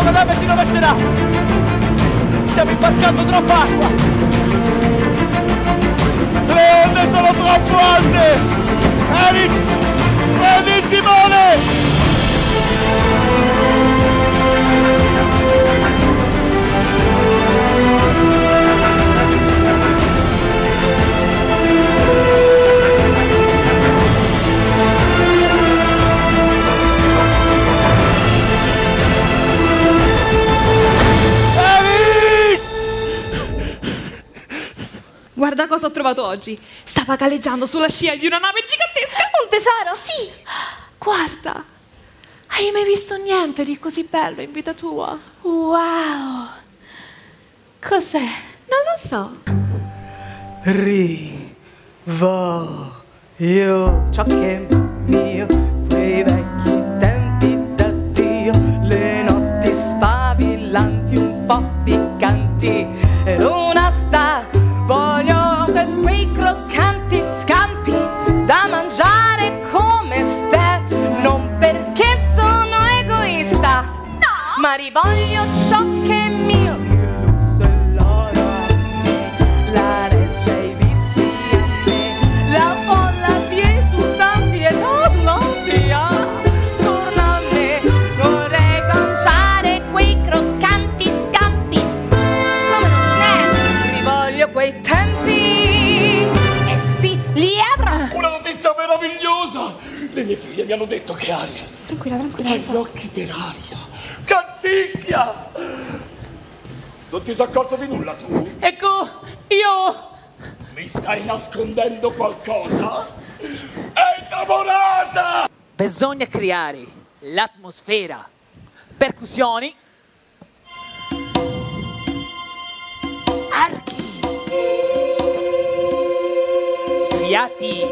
Poca nave si rovescerà! Stiamo imbarcando troppa acqua! Le onde sono troppo alte! Eric! Prendi il timone! Guarda cosa ho trovato oggi. Stava galleggiando sulla scia di una nave gigantesca. Un tesoro? Sì. Guarda. Hai mai visto niente di così bello in vita tua? Wow. Cos'è? Non lo so. Rivoglio ciò che è mio, quei vecchi tempi d'addio, le notti spavillanti un po' piccanti, ero una star. Voglio quei croccanti scampi da mangiare come ste, non perché sono egoista, no, ma rivoglio ciò che è mio, il lusso e l'oro a me, la reggia e i vizi a me, la folla di esultanti e l'Atlantia torna a me. Vorrei mangiare quei croccanti scampi come uno snack, rivoglio quei tempi, e sì, li avrò. Una notizia meravigliosa! Le mie figlie mi hanno detto che Aria Tranquilla, tranquilla. ha gli occhi per aria. Canticchia! Non ti sei accorto di nulla tu? Ecco, io... Mi stai nascondendo qualcosa? È innamorata! Bisogna creare l'atmosfera, percussioni, archi, fiati,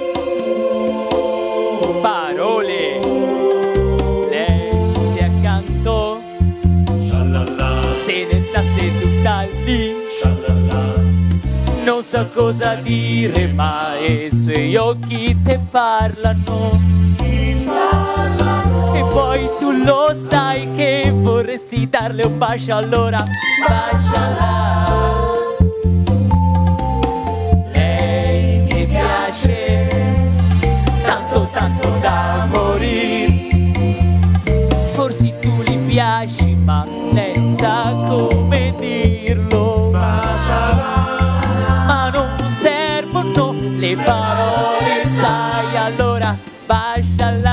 parole. Lei è accanto, se ne sta seduta lì, non so cosa dire, ma i suoi occhi te parlano. E poi tu lo sai che vorresti darle un bacio, allora baciala. Lei ti piace tanto tanto da morire, forse tu gli piaci ma lei non sa come dirlo. Ma non servono le parole, sai, allora baciala.